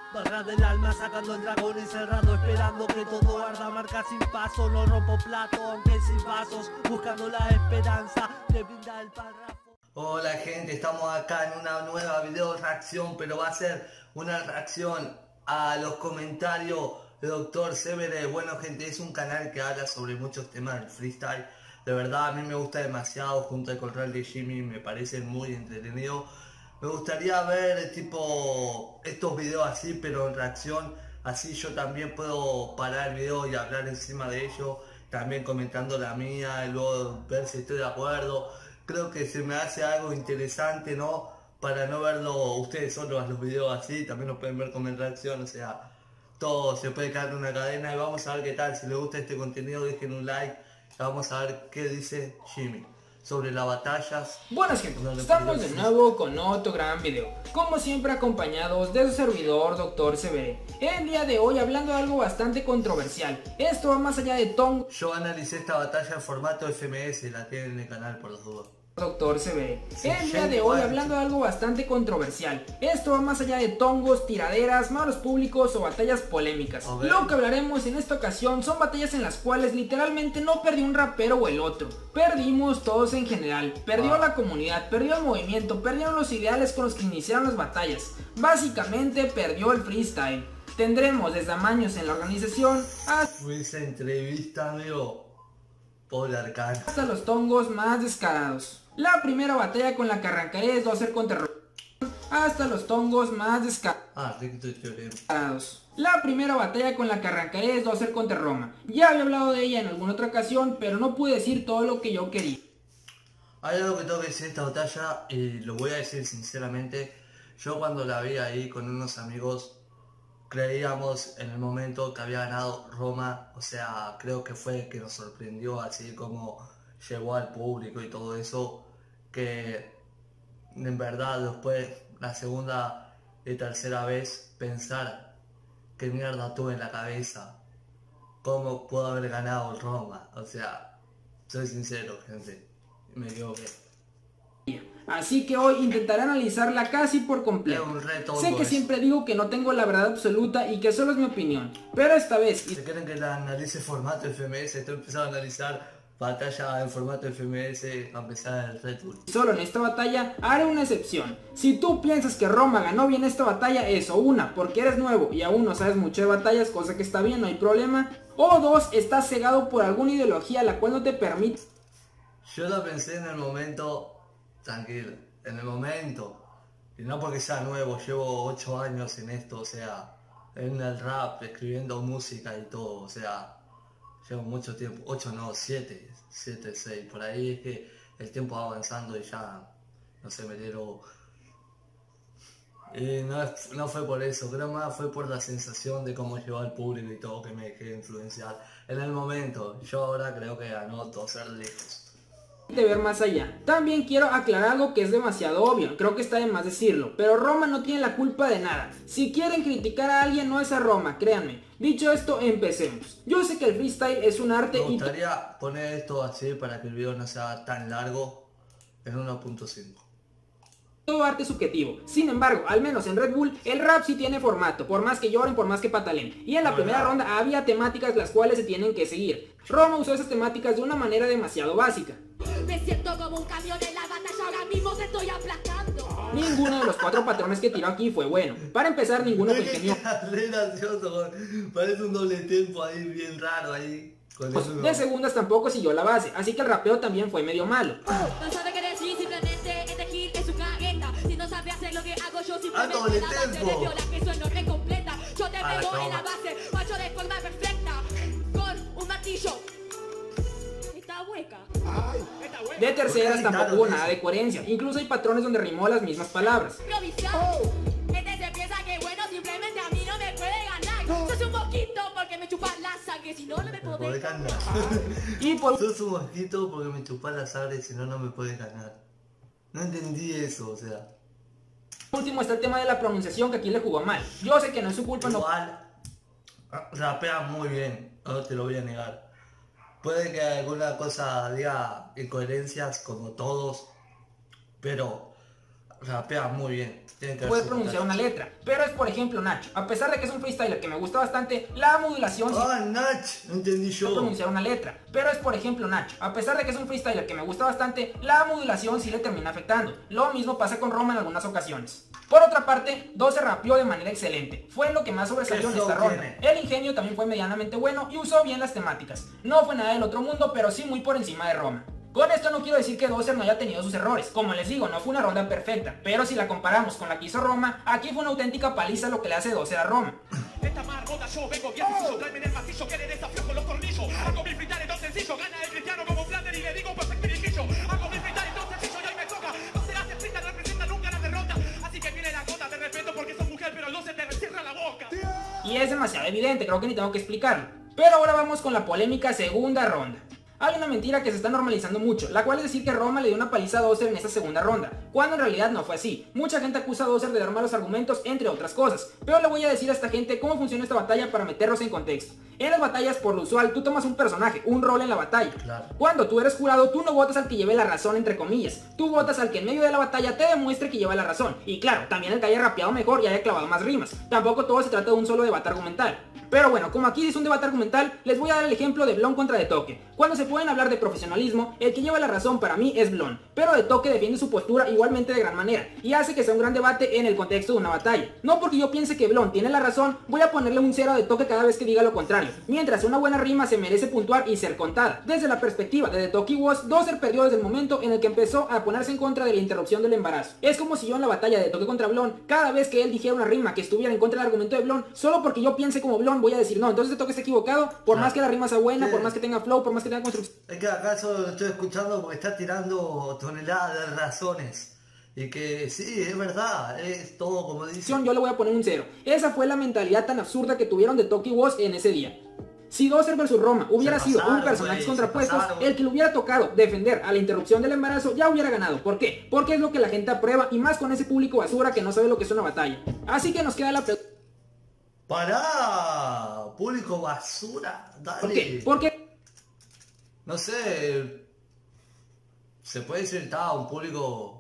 Barra del alma sacando el dragón encerrado, esperando que todo arda, marca sin paso. No rompo plato aunque sin vasos, buscando la esperanza de brindar el párrafo. Hola gente, estamos acá en una nueva video reacción, pero va a ser una reacción a los comentarios de Dr. Severe. Bueno gente, es un canal que habla sobre muchos temas del freestyle. De verdad a mí me gusta demasiado, junto al corral de Jimmy, me parece muy entretenido. Me gustaría ver tipo estos videos así, pero en reacción, así yo también puedo parar el video y hablar encima de ello, también comentando la mía y luego ver si estoy de acuerdo. Creo que se me hace algo interesante, ¿no? Para no verlo ustedes solos a los videos así, también lo pueden ver como en reacción, o sea, todo se puede caer en una cadena y vamos a ver qué tal. Si les gusta este contenido dejen un like y vamos a ver qué dice Jimmy sobre las batallas. Buenas gente, estamos de nuevo con otro gran video, como siempre acompañados de su servidor Dr. Severe. El día de hoy hablando de algo bastante controversial, esto va más allá de Tongo. Yo analicé esta batalla en formato FMS, la tienen en el canal por las dudas. Dr. Severe. El día de hoy hablando de algo bastante controversial, esto va más allá de tongos, tiraderas, malos públicos o batallas polémicas. Lo que hablaremos en esta ocasión son batallas en las cuales literalmente no perdió un rapero o el otro, perdimos todos en general, perdió la comunidad, perdió el movimiento, perdieron los ideales con los que iniciaron las batallas, básicamente perdió el freestyle. Tendremos desde amaños en la organización Esa entrevista, amigo, pobre Arcano, hasta los tongos más descarados. La primera batalla con la que arrancaré es 2-0 contra Roma, hasta los tongos más descarados. La primera batalla con la que arrancaré es 2-0 contra Roma. Ya había hablado de ella en alguna otra ocasión, pero no pude decir todo lo que yo quería. hay algo que tengo que decir de esta batalla y lo voy a decir sinceramente. Yo cuando la vi ahí con unos amigos creíamos en el momento que había ganado Roma, o sea, creo que fue el que nos sorprendió así como llegó al público y todo eso, que en verdad después la segunda y tercera vez pensar qué mierda tuve en la cabeza, cómo puedo haber ganado Roma, o sea, soy sincero gente, me equivoqué. Así que hoy intentaré analizarla casi por completo. Es un reto. Sé que siempre digo que no tengo la verdad absoluta y que solo es mi opinión, pero esta vez... Si quieren que la analice formato FMS, estoy empezando a analizar batalla en formato FMS a empezar el Red Bull. Solo en esta batalla haré una excepción. Si tú piensas que Roma ganó bien esta batalla, es o una, porque eres nuevo y aún no sabes mucho de batallas, cosa que está bien, no hay problema. O dos, estás cegado por alguna ideología la cual no te permite... Yo lo pensé en el momento, tranquilo, en el momento. Y no porque sea nuevo, llevo 8 años en esto, o sea, en el rap, escribiendo música y todo, o sea, llevo mucho tiempo, 8 no, 7, 6, por ahí es que el tiempo va avanzando y ya, no sé, me dieron... Y no fue por eso, creo más fue por la sensación de cómo llegó al público y todo que me dejé influenciar en el momento. Yo ahora creo que ganó todo ser lejos. De ver más allá. También quiero aclarar algo que es demasiado obvio, creo que está de más decirlo, pero Roma no tiene la culpa de nada. Si quieren criticar a alguien no es a Roma, créanme. Dicho esto, empecemos. Yo sé que el freestyle es un arte Me gustaría poner esto así para que el video no sea tan largo, en 1.5. Todo arte es subjetivo. Sin embargo, al menos en Red Bull, el rap sí tiene formato, por más que lloren, por más que patalen. Y en la primera ronda había temáticas las cuales se tienen que seguir. Roma usó esas temáticas de una manera demasiado básica. Me siento como un camión en la batalla, ahora mismo te estoy aplastando. Ninguno de los 4 patrones que tiró aquí fue bueno. Para empezar, ninguno fue ingenioso. Re gracioso, parece un doble tempo ahí, bien raro ahí. De segundas tampoco siguió la base, así que el rapeo también fue medio malo. No sabe qué decir, simplemente elegir es su careta. Si no sabe hacer lo que hago yo, simplemente doble la base tempo. de viola que sueno recompleta. Yo te pego en la base, macho de forma perfecta, con un martillo. Está hueca. De terceras tampoco hubo nada de coherencia, incluso hay patrones donde rimó las mismas palabras. Improvisado. Este se piensa que bueno, simplemente a mí no me puede ganar. Sos un mosquito porque me chupas la sangre, si no, no me podés ganar. Y por Sos un mosquito porque me chupas la sangre, si no, no me puedes ganar. No entendí eso, o sea. último está el tema de la pronunciación que aquí le jugó mal. Yo sé que no es su culpa, igual, rapea muy bien, no te lo voy a negar. Puede que alguna cosa diga incoherencias como todos, pero rapea muy bien. Puede pronunciar una letra, pero es por ejemplo Nacho. A pesar de que es un freestyler que me gusta bastante, la modulación... Nach, entendí yo. Puede pronunciar una letra, pero es por ejemplo Nacho. A pesar de que es un freestyler que me gusta bastante, la modulación sí le termina afectando. Lo mismo pasa con Roma en algunas ocasiones. Por otra parte, Dozer rapeó de manera excelente. Fue lo que más sobresalió en esta ronda. El ingenio también fue medianamente bueno y usó bien las temáticas. No fue nada del otro mundo, pero sí muy por encima de Roma. Con esto no quiero decir que Dozer no haya tenido sus errores. Como les digo, no fue una ronda perfecta, pero si la comparamos con la que hizo Roma, aquí fue una auténtica paliza lo que le hace Dozer a Roma. Esta marmota yo vengo bien sencillo, tráeme del pasillo que le desafío con los tornillos. Hago mi fritar tan sencillo, gana el cristiano como Flander y le digo perfecto y quillo. Hago mi fritar tan sencillo y hoy me toca. No será frita, no representa nunca la derrota. Así que viene la gota, te respeto porque sos mujer, pero no se te cierra la boca. Y es demasiado evidente, creo que ni tengo que explicarlo. Pero ahora vamos con la polémica segunda ronda. Hay una mentira que se está normalizando mucho, la cual es decir que Roma le dio una paliza a Dozer en esta segunda ronda, cuando en realidad no fue así. Mucha gente acusa a Dozer de dar malos argumentos, entre otras cosas, pero le voy a decir a esta gente cómo funciona esta batalla para meterlos en contexto. En las batallas, por lo usual, tú tomas un personaje, un rol en la batalla. Claro. Cuando tú eres jurado, tú no votas al que lleve la razón, entre comillas. Tú votas al que en medio de la batalla te demuestre que lleva la razón. Y claro, también el que haya rapeado mejor y haya clavado más rimas. Tampoco todo se trata de un solo debate argumental. Pero bueno, como aquí es un debate argumental, les voy a dar el ejemplo de Blon contra De Toque. Cuando se pueden hablar de profesionalismo, el que lleva la razón para mí es Blon, pero De Toque defiende su postura igualmente de gran manera, y hace que sea un gran debate en el contexto de una batalla. No porque yo piense que Blon tiene la razón, voy a ponerle un 0 a De Toque cada vez que diga lo contrario, mientras una buena rima se merece puntuar y ser contada. Desde la perspectiva de The Toque Was, Dozer perdió desde el momento en el que empezó a ponerse en contra de la interrupción del embarazo. Es como si yo en la batalla de De Toque contra Blon, cada vez que él dijera una rima que estuviera en contra del argumento de Blon, solo porque yo piense como Blon voy a decir no, entonces De Toque está equivocado, por más que la rima sea buena, por más que tenga flow, por más que tenga construcción. Es que acaso lo estoy escuchando porque está tirando toneladas de razones. Y que sí, es verdad, es todo como dice. Yo le voy a poner un 0. Esa fue la mentalidad tan absurda que tuvieron The Toque Was en ese día. Si Dozer vs Roma hubiera sido un personajes contrapuestos, el que le hubiera tocado defender a la interrupción del embarazo ya hubiera ganado. ¿Por qué? Porque es lo que la gente aprueba y más con ese público basura que no sabe lo que es una batalla. Así que nos queda la pregunta. ¡Pará! Público basura, dale. ¿Por qué? Porque no sé. Se puede decir está un público.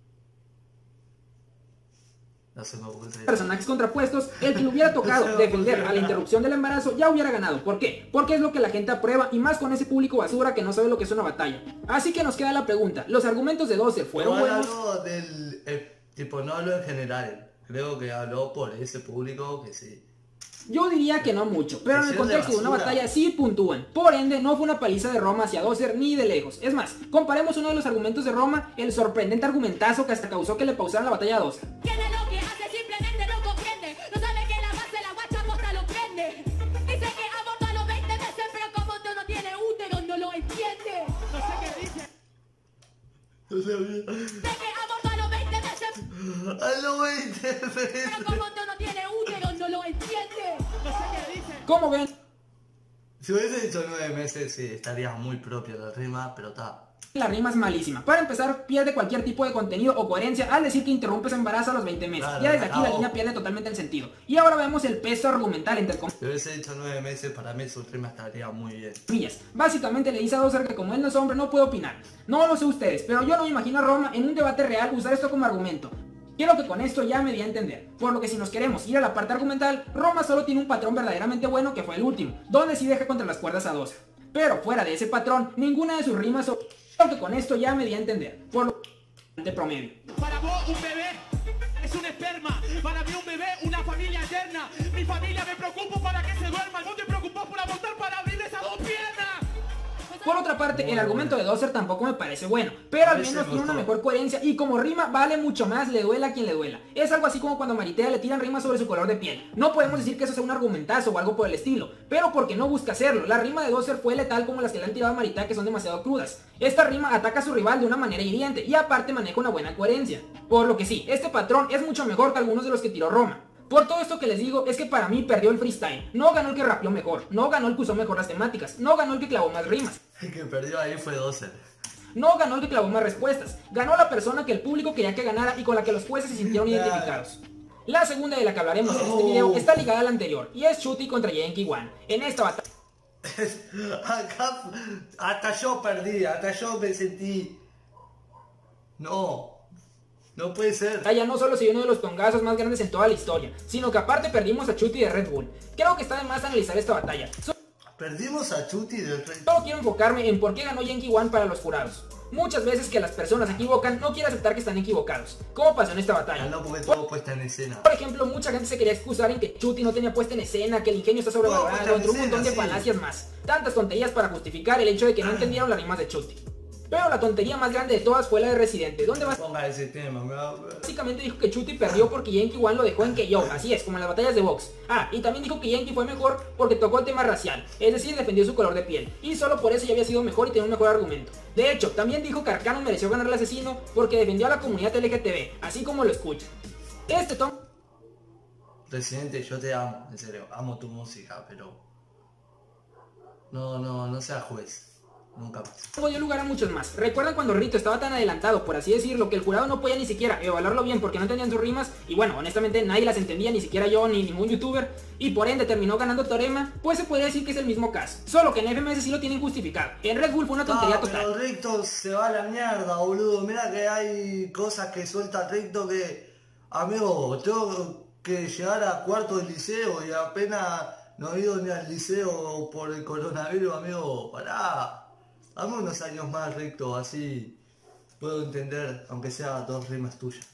No se me ocurre. Personajes contrapuestos, el que le hubiera tocado defender a la interrupción del embarazo ya hubiera ganado. ¿Por qué? Porque es lo que la gente aprueba y más con ese público basura que no sabe lo que es una batalla. Así que nos queda la pregunta, ¿los argumentos de Dozer fueron buenos? Habló del, tipo, no habló en general. Creo que habló por ese público que sí. Yo diría que no mucho, pero en el contexto de una batalla sí puntúan. Por ende, no fue una paliza de Roma hacia Dozer ni de lejos. Es más, comparemos uno de los argumentos de Roma, el sorprendente argumentazo que hasta causó que le pausaran la batalla a Dozer. Tiene lo que hace, simplemente no comprende. No sabe que la base la guacha posta lo prende. Dice que abortó a los 20 meses, pero como tú no tiene útero, no lo entiende. No sé qué dice. Dice que abortó a los 20 meses, A los 20 veces. pero como tú no tiene útero, no lo entiende. No sé qué dice. Como ven, Si hubiese hecho 9 meses, sí, estaría muy propio la rima, pero está. la rima es malísima. Para empezar, pierde cualquier tipo de contenido o coherencia al decir que interrumpes embarazo a los 20 meses. Claro, Ya desde aquí la no. línea pierde totalmente el sentido. Y ahora vemos el peso argumental entre Si hubiese hecho 9 meses, para mí su rima estaría muy bien. comillas. Básicamente le dice a Dozer que como él no es hombre no puede opinar. No lo sé ustedes, pero yo no me imagino a Roma en un debate real usar esto como argumento. Quiero que con esto ya me di a entender, por lo que si nos queremos ir a la parte argumental, Roma solo tiene un patrón verdaderamente bueno que fue el último, donde sí deja contra las cuerdas a Dozer. Pero fuera de ese patrón, ninguna de sus rimas Creo que con esto ya me di a entender, por lo de promedio. Para vos un bebé es un esperma. Para mí un bebé una familia eterna. Mi familia me preocupo para que se duerma. No te preocupás por abortar para abrir esas dos piernas. Por otra parte, el argumento de Dozer tampoco me parece bueno, pero al menos tiene una mejor coherencia y como rima vale mucho más, le duela a quien le duela. Es algo así como cuando a Maritea le tiran rimas sobre su color de piel. No podemos decir que eso sea un argumentazo o algo por el estilo, pero porque no busca hacerlo. La rima de Dozer fue letal como las que le han tirado a Maritea, que son demasiado crudas. Esta rima ataca a su rival de una manera hiriente y aparte maneja una buena coherencia. Por lo que sí, este patrón es mucho mejor que algunos de los que tiró Roma. Por todo esto que les digo es que para mí perdió el freestyle. No ganó el que rapeó mejor, no ganó el que usó mejor las temáticas, no ganó el que clavó más rimas. El que perdió ahí fue Dozer. No ganó el que clavó más respuestas, ganó la persona que el público quería que ganara y con la que los jueces se sintieron identificados. La segunda de la que hablaremos en este video está ligada a la anterior y es Chuty contra Yankee One. En esta batalla Acá, hasta yo perdí, hasta yo me sentí. No. No puede ser. Ya no solo se dio uno de los tongazos más grandes en toda la historia, sino que aparte perdimos a Chuty de Red Bull. Creo que está de más analizar esta batalla. Perdimos a Chuty de Red Bull. Solo quiero enfocarme en por qué ganó Yankee One para los jurados. Muchas veces que las personas se equivocan, no quieren aceptar que están equivocados. ¿Cómo pasó en esta batalla? No, porque todo puesta en escena. Por ejemplo, mucha gente se quería excusar en que Chuty no tenía puesta en escena, que el ingenio está sobrevalorado, entre un montón de falacias más. Tantas tonterías para justificar el hecho de que no entendieron las rimas de Chuty. Pero la tontería más grande de todas fue la de Residente, donde ponga ese tema, básicamente dijo que Chuty perdió porque Yankee One lo dejó en KO, así es, como en las batallas de box. Y también dijo que Yankee fue mejor porque tocó el tema racial, es decir, defendió su color de piel, y solo por eso ya había sido mejor y tenía un mejor argumento. De hecho, también dijo que Arcano mereció ganar al asesino porque defendió a la comunidad LGTB, así como lo escucha. Tom... Residente, yo te amo, en serio, amo tu música, pero... No seas juez. Nunca más. Luego dio lugar a muchos más. ¿Recuerdan cuando Rito estaba tan adelantado, por así decirlo, que el jurado no podía ni siquiera evaluarlo bien porque no entendían sus rimas? Y bueno, honestamente nadie las entendía, ni siquiera yo ni ningún youtuber, y por ende terminó ganando Teorema. Pues se podría decir que es el mismo caso, solo que en FMS sí lo tienen justificado. En Red Bull fue una tontería total. Pero Rito se va a la mierda, boludo. Mira que hay cosas que suelta Rito que... Amigo, tengo que llegar a cuarto del liceo y apenas no he ido ni al liceo por el coronavirus, amigo. Pará. Dame unos años más, Recto, así puedo entender, aunque sea 2 rimas tuyas.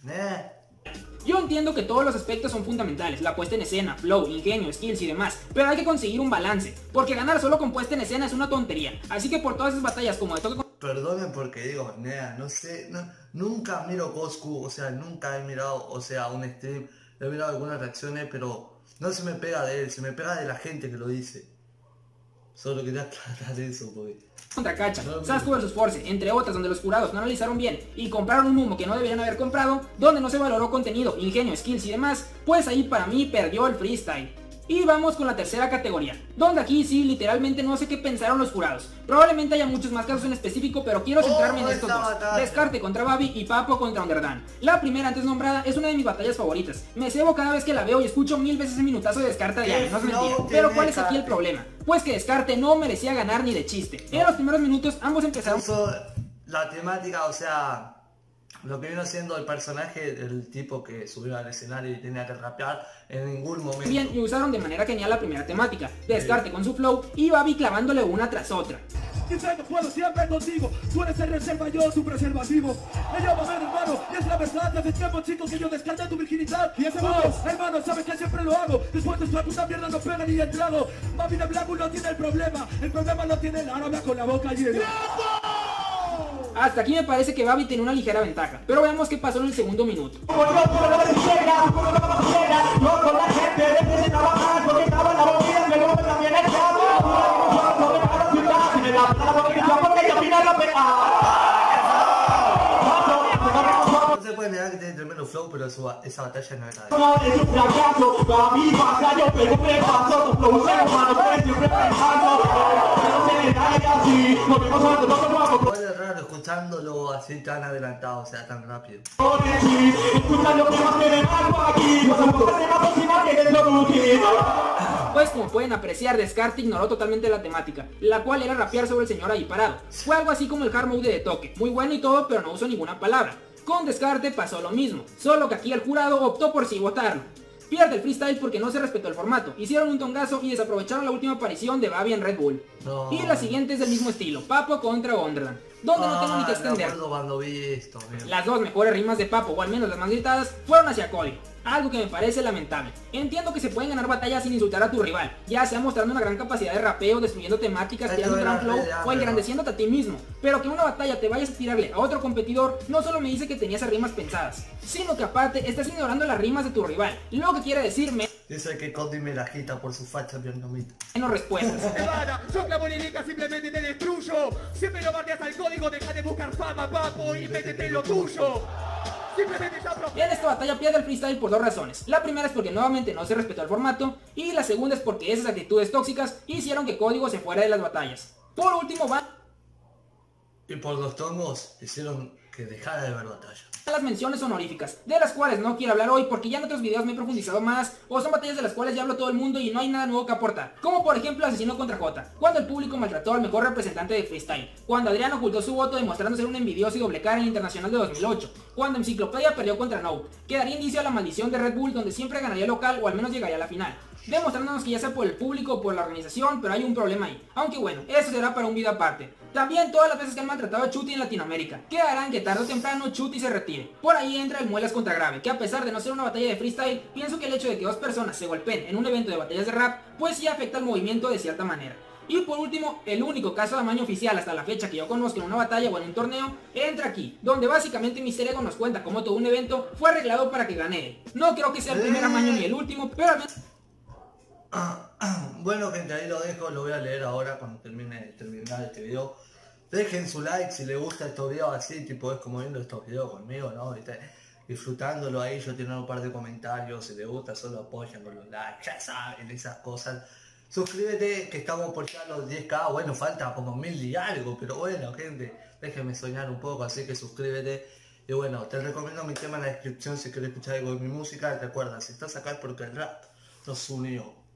Yo entiendo que todos los aspectos son fundamentales, la puesta en escena, flow, ingenio, skills y demás, pero hay que conseguir un balance, porque ganar solo con puesta en escena es una tontería. Así que por todas esas batallas como de toque... Perdonen porque digo, no sé, nunca miro Coscu, o sea, nunca he mirado, o sea, un stream, he mirado algunas reacciones, pero no se me pega de él, se me pega de la gente que lo dice. Solo quería aclarar eso, porque... Contra Cacha, Sasuke vs Force, entre otras donde los jurados no analizaron bien y compraron un humo que no deberían haber comprado, donde no se valoró contenido, ingenio, skills y demás, pues ahí para mí perdió el freestyle. Y vamos con la tercera categoría, donde aquí sí literalmente no sé qué pensaron los jurados. Probablemente haya muchos más casos en específico, pero quiero centrarme en estos dos. Descarte contra Babi y Papo contra Underdan. La primera antes nombrada es una de mis batallas favoritas. Me cebo cada vez que la veo y escucho 1000 veces ese minutazo de Descarte de Yami, no es mentira. Pero ¿cuál es aquí el problema? Pues que Descarte no merecía ganar ni de chiste. En los primeros minutos ambos empezaron... La temática, o sea... Lo que vino siendo el personaje del tipo que subió al escenario y tenía que rapear en ningún momento. Bien, y usaron de manera genial la primera temática, Descarte con su flow y Babi clavándole una tras otra. Dice que puedo siempre contigo, tú eres el reserva, yo su preservativo. Me llamo a ver, hermano, y es la verdad. Hace tiempo, chicos, que yo descarté tu virginidad. Y ese hermano, sabes que siempre lo hago. Después de esta puta mierda no pega ni el trago. Babi de blanco no tiene el problema lo tiene la novia con la boca llena. Hasta aquí me parece que Babi tiene una ligera ventaja, pero veamos qué pasó en el segundo minuto. No se puede negar que tiene tremendo flow, pero esa batalla no era de igual es raro escuchándolo así tan adelantado, o sea, tan rápido. Pues como pueden apreciar, Descarte ignoró totalmente la temática, la cual era rapear sobre el señor ahí parado. Fue algo así como el hard mode de Toque, muy bueno y todo, pero no usó ninguna palabra. Con Descarte pasó lo mismo, solo que aquí el jurado optó por sí votarlo. Pierde el freestyle porque no se respetó el formato, hicieron un tongazo y desaprovecharon la última aparición de Babi en Red Bull. No. Y la siguiente es del mismo estilo, Papo contra Underdan, donde no tengo ni que extender. Cuando vi esto, las dos mejores rimas de Papo, o al menos las más gritadas, fueron hacia Código, algo que me parece lamentable. Entiendo que se pueden ganar batallas sin insultar a tu rival, ya sea mostrando una gran capacidad de rapeo, destruyendo temáticas, tirando un gran flow o engrandeciéndote a ti mismo, pero que en una batalla te vayas a tirarle a otro competidor no solo me dice que tenías esas rimas pensadas, sino que aparte estás ignorando las rimas de tu rival, lo que quiere decirme... Dice que Cody me la agita por su facha vietnamita. Menos respuestas. Evada, yo clavo lírica, simplemente te destruyo. Siempre lo bardeas al código, deja de buscar fama, papo, y métete en lo tuyo. En esta batalla pierde el freestyle por dos razones. La primera es porque nuevamente no se respetó el formato, y la segunda es porque esas actitudes tóxicas hicieron que Código se fuera de las batallas. Por último va... Y por los tongos hicieron que dejara de ver batalla. Las menciones honoríficas, de las cuales no quiero hablar hoy porque ya en otros videos me he profundizado más, o son batallas de las cuales ya habló todo el mundo y no hay nada nuevo que aportar, como por ejemplo Asesino contra Jota, cuando el público maltrató al mejor representante de freestyle, cuando Adrián ocultó su voto demostrando ser un envidioso y doble cara en el Internacional de 2008, cuando Enciclopedia perdió contra Note, que daría indicio a la maldición de Red Bull donde siempre ganaría local o al menos llegaría a la final, demostrándonos que ya sea por el público o por la organización, pero hay un problema ahí, aunque bueno, eso será para un video aparte. También todas las veces que han maltratado a Chuti en Latinoamérica, que harán que tarde o temprano Chuti se retire. Por ahí entra el Muelas contra Grave, que a pesar de no ser una batalla de freestyle, pienso que el hecho de que dos personas se golpeen en un evento de batallas de rap, pues sí afecta al movimiento de cierta manera. Y por último, el único caso de amaño oficial hasta la fecha que yo conozco en una batalla o en un torneo, entra aquí, donde básicamente Mr. Ego nos cuenta cómo todo un evento fue arreglado para que gane él. No creo que sea el primer amaño ni el último, pero al menos... Bueno gente, ahí lo dejo, lo voy a leer ahora cuando terminar este video. Dejen su like si les gusta estos videos así, tipo es como viendo estos videos conmigo, ¿no? ¿Viste? Disfrutándolo ahí, yo tengo un par de comentarios, si les gusta solo apoyan con los likes, ya saben esas cosas. Suscríbete que estamos por ya los 10k, bueno falta como 1000 y algo, pero bueno gente, déjenme soñar un poco, así que suscríbete. Y bueno, te recomiendo mi tema en la descripción si quieres escuchar algo de mi música. Recuerda, si estás acá es porque el rap nos unió.